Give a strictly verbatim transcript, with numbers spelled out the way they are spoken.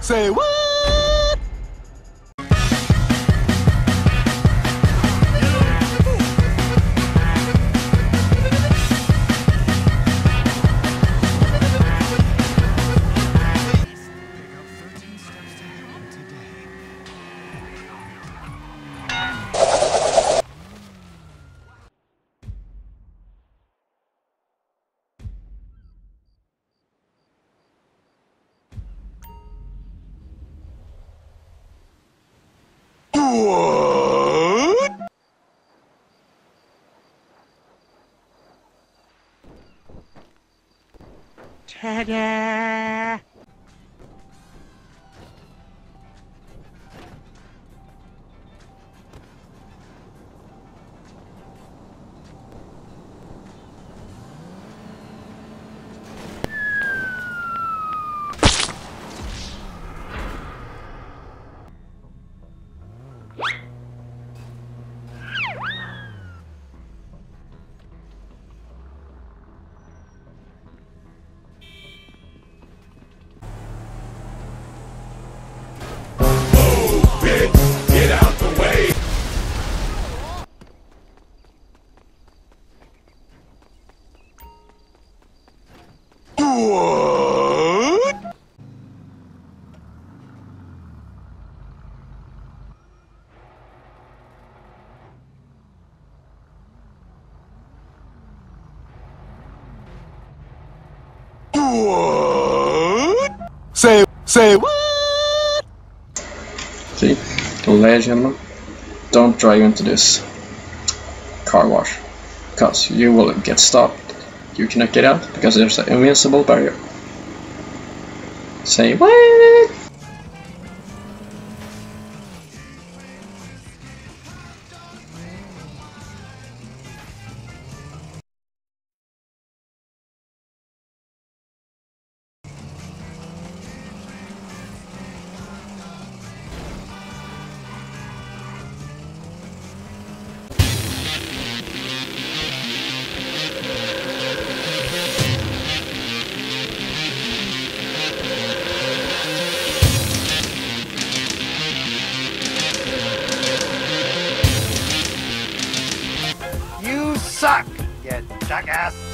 Say what? What? Ta-da! Get out the way! What? What? Say, say what? See, ladies and gentlemen, don't drive into this car wash, because you will get stopped. You cannot get out because there's an invincible barrier. Say what? You suck, you jackass!